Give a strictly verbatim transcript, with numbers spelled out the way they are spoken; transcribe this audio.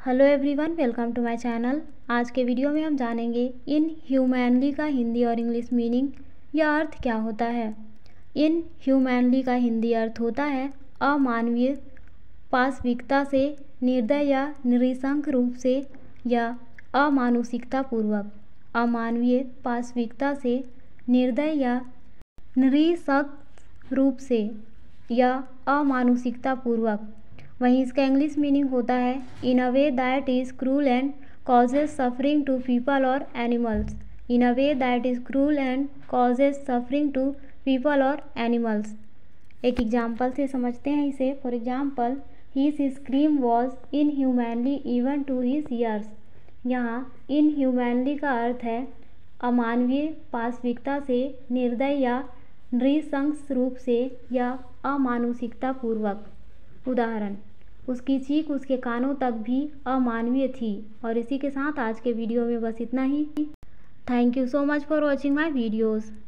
Hello everyone, welcome to my channel. आज के video में हम जानेंगे इन ह्यूमैनली का हिंदी और इंग्लिश मीनिंग या अर्थ क्या होता है। इन ह्यूमैनली का हिंदी अर्थ होता है अमानवीय, पाशविकता से, निर्दय या नृशंस रूप से या अमानुषिकता पूर्वक। अमानवीय, पाशविकता से, निर्दय या नृशंस रूप से या अमानुषिकता पूर्वक। वहीं इसका इंग्लिश मीनिंग होता है in a way that is cruel and causes suffering to people और animals. In a way that is cruel and causes suffering to people और एनिमल्स। एक एग्जाम्पल से समझते हैं इसे। For example, his scream was inhumanly even to his ears. यहाँ इन humanly का अर्थ है अमानवीय, पाशविकता से, निर्दय या नृशंस रूप से या अमानुषिकता पूर्वक। उदाहरण, उसकी चीख उसके कानों तक भी अमानवीय थी। और इसी के साथ आज के वीडियो में बस इतना ही। Thank you so much for watching my videos.